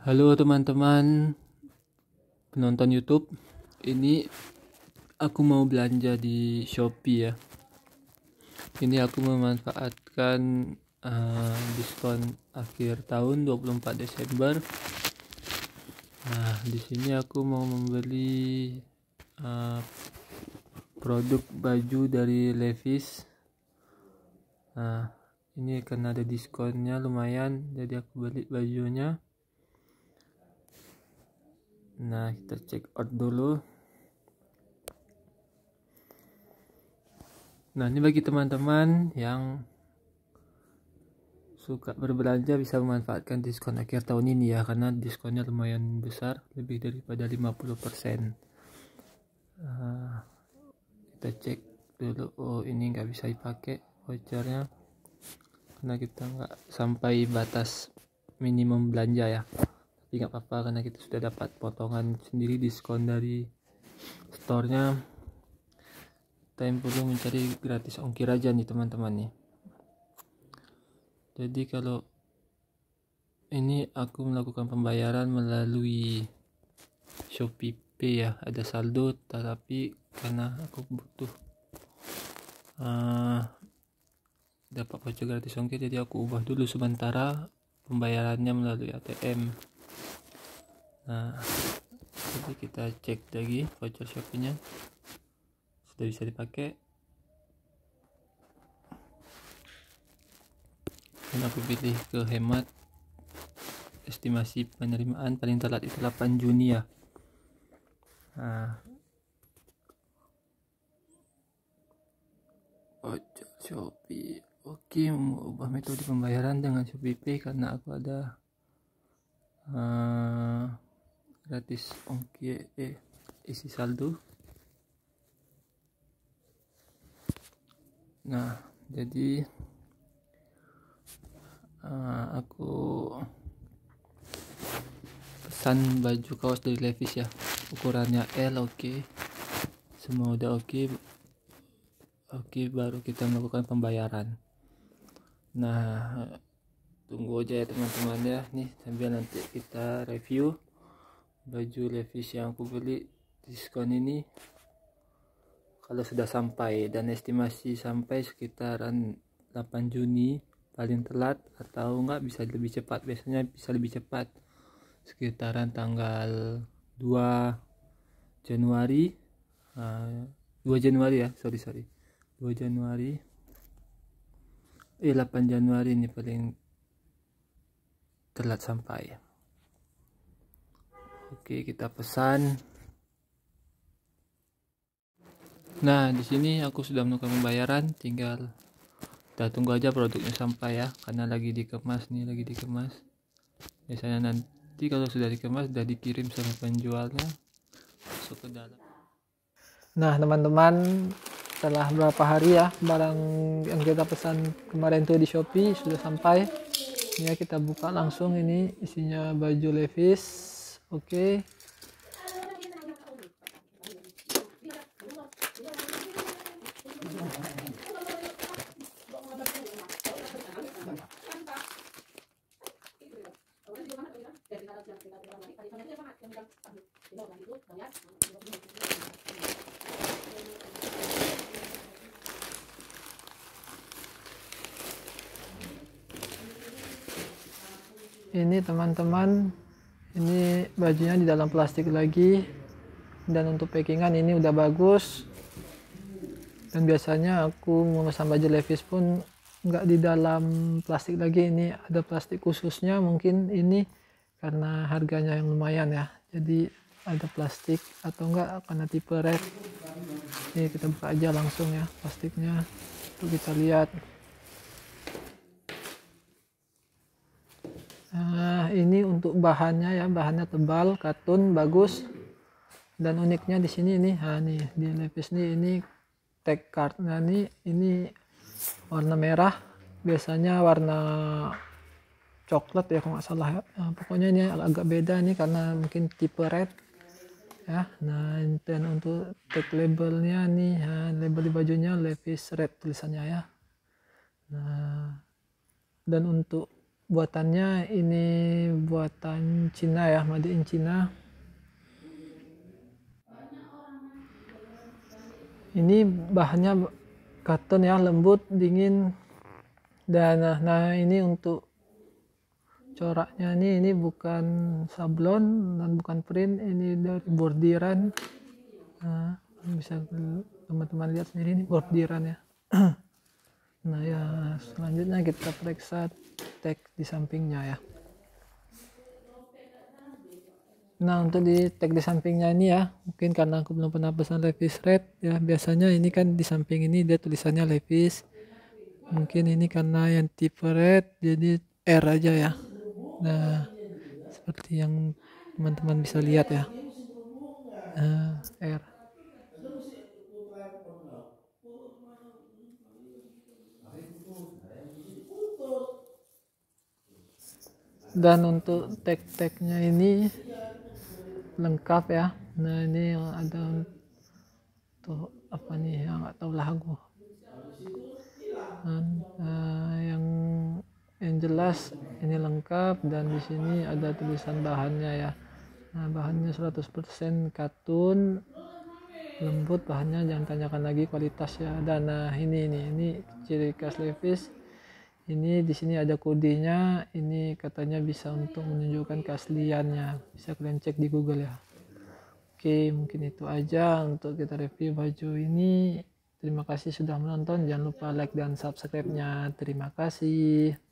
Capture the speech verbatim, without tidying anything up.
Halo teman-teman penonton YouTube. Ini aku mau belanja di Shopee ya. Ini aku memanfaatkan uh, diskon akhir tahun dua puluh empat Desember. Nah, di sini aku mau membeli uh, produk baju dari Levi's. Nah, ini karena ada diskonnya lumayan, jadi aku beli bajunya. Nah, kita check out dulu. Nah, ini bagi teman-teman yang suka berbelanja bisa memanfaatkan diskon akhir tahun ini ya, karena diskonnya lumayan besar, lebih daripada lima puluh persen. Uh, kita cek dulu. Oh, ini nggak bisa dipakai vouchernya karena kita nggak sampai batas minimum belanja ya. Tapi nggak apa-apa karena kita sudah dapat potongan sendiri diskon dari store-nya. Kita yang perlu mencari gratis ongkir aja nih teman-teman nih. Jadi kalau ini aku melakukan pembayaran melalui Shopee Pay ya, ada saldo, tetapi karena aku butuh uh, dapat voucher gratis ongkir, jadi aku ubah dulu sementara pembayarannya melalui A T M. Nah, jadi kita cek lagi voucher Shopee-nya sudah bisa dipakai. Dan aku pilih ke hemat, estimasi penerimaan paling telat itu delapan Juni ya. Nah, voucher Shopee. Oke, mengubah metode pembayaran dengan Shopee Pay karena aku ada uh, gratis ongkir eh isi saldo. Nah, jadi uh, aku pesan baju kaos dari Levi's ya, ukurannya L. Oke, semua udah oke. Oke, baru kita melakukan pembayaran. Nah, tunggu aja ya teman-teman ya, nih sambil nanti kita review baju Levi's yang aku beli diskon ini kalau sudah sampai, dan estimasi sampai sekitaran delapan Juni paling telat, atau enggak bisa lebih cepat. Biasanya bisa lebih cepat sekitaran tanggal dua Januari, uh, dua Januari ya, sorry sorry dua Januari eh delapan Januari ini paling telat sampai. Oke, kita pesan. Nah, di sini aku sudah melakukan pembayaran, tinggal kita tunggu aja produknya sampai ya, karena lagi dikemas nih, lagi dikemas. Biasanya nanti kalau sudah dikemas sudah dikirim sama penjualnya masuk ke dalam. Nah, teman-teman, setelah berapa hari ya barang yang kita pesan kemarin tuh di Shopee sudah sampai. Ya, kita buka langsung, ini isinya baju Levi's. Oke. Ini teman-teman, ini bajunya di dalam plastik lagi, dan untuk packingan ini udah bagus. Dan biasanya aku memesan baju Levi's pun nggak di dalam plastik lagi, ini ada plastik khususnya. Mungkin ini karena harganya yang lumayan ya, jadi ada plastik, atau enggak karena tipe red. Ini kita buka aja langsung ya plastiknya untuk kita lihat. Nah, ini untuk bahannya ya, bahannya tebal, katun, bagus. Dan uniknya di sini nih, nah nih di Levi's nih, ini tag cardnya nih, ini warna merah, biasanya warna coklat ya kalau nggak salah ya. Nah, pokoknya ini agak beda nih karena mungkin tipe red ya. Nah, dan untuk tag labelnya nih, nah, label di bajunya Levi's red tulisannya ya. Nah, dan untuk buatannya ini buat buatan Cina ya, made in Cina. Ini bahannya cotton ya, lembut, dingin. Dan nah, nah ini untuk coraknya ini ini bukan sablon dan bukan print, ini dari bordiran. Nah, bisa teman-teman lihat sendiri ini bordiran ya. Nah ya, selanjutnya kita periksa tag di sampingnya ya. Nah, untuk di tag di sampingnya ini ya, mungkin karena aku belum pernah pesan Levi's Red ya, biasanya ini kan di samping ini dia tulisannya Levi's. Mungkin ini karena yang tipe Red jadi R aja ya. Nah, seperti yang teman-teman bisa lihat ya. Nah, R. Dan untuk tag-tagnya ini lengkap ya. Nah, ini ada untuk apa nih yang nggak tahu lagu. Dan, uh, yang yang jelas ini lengkap, dan di sini ada tulisan bahannya ya. Nah, bahannya seratus persen katun, lembut bahannya, jangan tanyakan lagi kualitas ya. Dan nah ini ini ini ciri khas Levi's. Ini di sini ada kodenya, ini katanya bisa untuk menunjukkan keasliannya, bisa kalian cek di Google ya. Oke, mungkin itu aja untuk kita review baju ini. Terima kasih sudah menonton, jangan lupa like dan subscribe-nya. Terima kasih.